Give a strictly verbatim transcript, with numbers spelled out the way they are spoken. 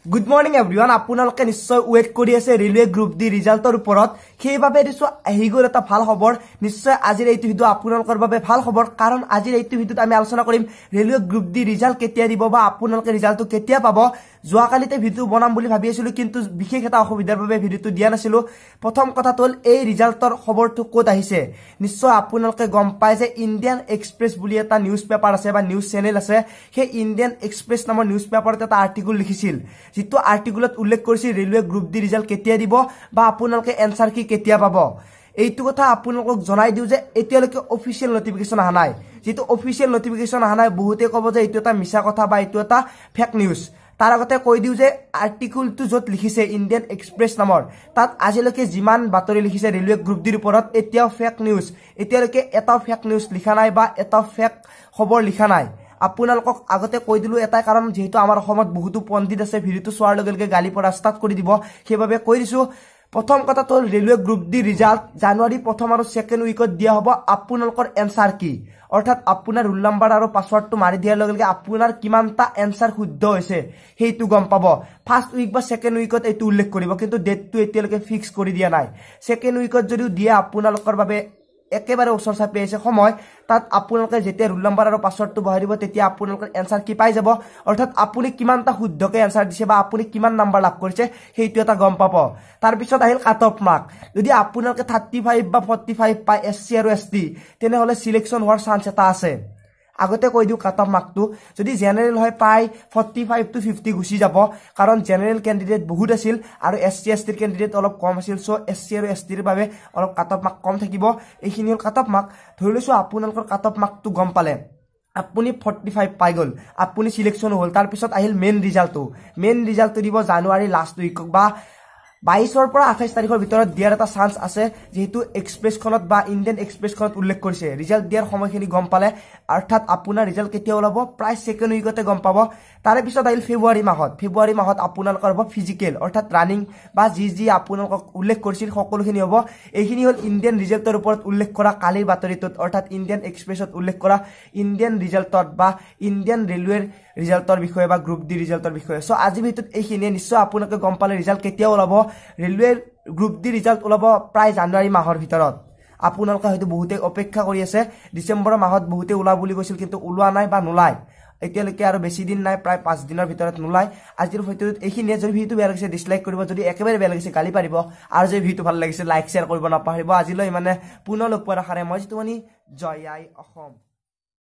Good morning everyone. আপোনালোকে নিশ্চয় wait কৰি আছে ৰেলৱে গ্ৰুপ ডি ৰিজাল্টৰ ওপৰত সেইভাবে দিছো আহিগল এটা ভাল খবৰ নিশ্চয় আজিৰ এইটো ভিডিও আপোনালোকৰ বাবে ভাল খবৰ কাৰণ আজিৰ এইটো ভিডিওত আমি আলোচনা কৰিম ৰেলৱে গ্ৰুপ ডি ৰিজাল্ট কেতিয়া দিব বা আপোনালোকে ৰিজাল্টটো কেতিয়া পাব যোৱাকালিতে ভিডিও বনাম বুলি ভাবি আছিলো কিন্তু বিশেষ এটা অসুবিধাৰ বাবে ভিডিওটো দিয়া নাছিলো প্ৰথম কথা হ'ল এই ৰিজাল্টৰ খবৰটো ক'ত আহিছে নিশ্চয় আপোনালোকে গম পায় যে ইণ্ডিয়ান এক্সপ্ৰেছ বুলি এটা নিউজ পেপাৰ আছে বা নিউজ চেনেল আছে সেই ইণ্ডিয়ান এক্সপ্ৰেছ নামৰ নিউজ পেপাৰত এটা আৰ্টিকেল লিখিছিল जितो आर्टिकलत उल्लेख কৰিছিল ৰেলৱে গ্ৰুপ ডি ৰিজাল্ট কেতিয়া দিব বা আপোনালোকে এনসাৰ কি কেতিয়া পাব এইটো কথা আপোনালোকক জনাই দিও যে এতিয়ালৈকে অফিচিয়েল নোটিফিকেশন আহা নাই যেটো অফিচিয়েল নোটিফিকেশন আহা নাই বহুতে কব যে এইটো এটা মিছা কথা বা এইটো এটা ফেক নিউজ তাৰ আগতে কৈ দিও যে আৰ্টিকলটো যত লিখিছে ইণ্ডিয়ান এক্সপ্ৰেছ নামৰ তাত আজিলৈকে যিমান বাতৰি লিখিছে ৰেলৱে গ্ৰুপ ডিৰ ওপৰত এতিয়াও ফেক নিউজ এতিয়ালৈকে এটা ফেক নিউজ লিখা নাই বা এটা ফেক খবৰ লিখা নাই আপোনালোকক আগতে কৈ দিলো এটা কাৰণ যেহেতু আমাৰ অসমত বহুতো পণ্ডিত আছে ভিডিওটো চোৱাৰ লগে লগে গালি পৰা ষ্টাৰ্ট কৰি দিব সেইভাবে কৈ দিছো প্ৰথম কথা হ'ল ৰেলৱে গ্ৰুপ ডি ৰিজাল্ট জানুৱাৰী প্ৰথম আৰু সেকেন্ড উইকত দিয়া হ'ব আপোনালোকৰ এনসাৰ কি অৰ্থাৎ আপোনাৰ ৰোল নাম্বাৰ আৰু পাছৱৰ্ডটো মাৰি দিয়াৰ লগে লগে আপোনাৰ কিমানটা এনসাৰ শুদ্ধ হৈছে হেইটো গম পাব ফাৰ্স্ট উইক বা সেকেন্ড উইকত এইটো উল্লেখ কৰিব কিন্তু ডেটটো এতিয়ালৈকে ফিক্স কৰি দিয়া নাই সেকেন্ড উইকত যদি দিয়ে আপোনালোকৰ বাবে একেবাৰে ওচৰ চাপি আছে সময় তাত আপোনালোকে যেতিয়া ৰোল নাম্বাৰ আৰু পাছৱৰ্ডটো বহাই দিব তেতিয়া আপোনালোকৰ এনসাৰ কি পাই যাব অৰ্থাৎ আপুনি কিমানটা শুদ্ধকে এনসাৰ দিছে বা আপুনি কিমান নাম্বাৰ লাভ কৰিছে হেইটো এটা গম পাব তাৰ পিছত আহিল কাট অফ মাৰ্ক যদি আপোনালোকে থাৰ্টি ফাইভ বা ফৰ্টি ফাইভ পাই এসসি আৰু এসটি তেনে হলে সিলেকশন হোৱাৰ চান্স এটা আছে আগতে কৈ দিও কাট অফ মাৰ্কটো যদি জেনাৰেল হয় পাই ফৰ্টি ফাইভ টু ফিফটি গুছি যাব কাৰণ জেনাৰেল ক্যান্ডিডেট বহুত আছিল আৰু এসসি এসটিৰ ক্যান্ডিডেট অলপ কম আছিল সো এসসি আৰু এসটিৰ বাবে অলপ কাট অফ মাৰ্ক কম থাকিব এইখিনি হল কাট অফ মাৰ্ক ধৰিলৈছো আপোনালোকৰ কাট অফ মাৰ্কটো গম পালে আপুনি ফৰ্টি ফাইভ পাই গল আপুনি সিলেকশন হল তাৰ পিছত আহিল মেইন ৰিজাল্টটো মেইন ৰিজাল্টটো দিব জানুৱাৰী লাষ্ট উইক বা বাইশৰ পৰা আঠাইশ তাৰিখৰ ভিতৰত দিয়াৰ এটা চান্স আছে যেহেতু এক্সপ্ৰেছখনত বা ইণ্ডিয়ান এক্সপ্ৰেছখনত উল্লেখ কৰিছে ৰিজাল্ট দিয়াৰ সময়খিনি গম পালে অৰ্থাৎ আপোনাৰ ৰিজাল্ট কেতিয়া ওলাব প্ৰায় সেকেন্ড উইকতে গম পাব তাৰে পিছত আহিল ফেব্ৰুৱাৰী মাহত ফেব্ৰুৱাৰী মাহত আপোনালোকৰ হ'ব ফিজিক্যাল অৰ্থাৎ ৰানিং বা জি জি আপোনালোকক উল্লেখ কৰিছিল সকলোখিনি হ'ব এইখিনি হ'ল ইণ্ডিয়ান ৰিজাল্টৰ ওপৰত উল্লেখ কৰা কালিৰ বাতৰিটোত অৰ্থাৎ ইণ্ডিয়ান এক্সপ্ৰেছত উল্লেখ কৰা ইণ্ডিয়ান ৰিজাল্টত বা ইণ্ডিয়ান ৰেলৱেৰ ৰিজাল্টৰ বিষয়ে বা গ্ৰুপ ডি ৰিজাল্টৰ বিষয়ে সো আজি ভিডিওত এইখিনি নিশ্চয় আপোনালোকে গম পালে ৰিজাল্ট কেতিয়া ওলাব ৰেলৱে গ্ৰুপ ডি ৰিজাল্ট ওলাব প্ৰায় জানুৱাৰী মাহৰ ভিতৰত আপোনালোকে হয়তো বহুতে অপেক্ষা কৰি আছে ডিসেম্বৰ মাহত বহুতে ওলা বুলি কৈছিল কিন্তু ওলোৱা নাই বা নোলাই এতিয়ালৈকে আৰু বেছি দিন নাই প্ৰায় পাঁচ দিনৰ ভিতৰত নোলাই আজিৰ ভিডিওত এইখিনি যদি ভিডিওটো বেয়া লাগিছে ডিসলাইক কৰিব যদি একেবাৰে বেয়া লাগিছে গালি পাৰিব আৰু যদি ভিডিওটো ভাল লাগিছে লাইক শেয়াৰ কৰিব নাপাহৰিব আজিলৈ মানে পুনৰ লগ পোৱাৰ আশাৰে মই জিতু মানি জয় আই অসম।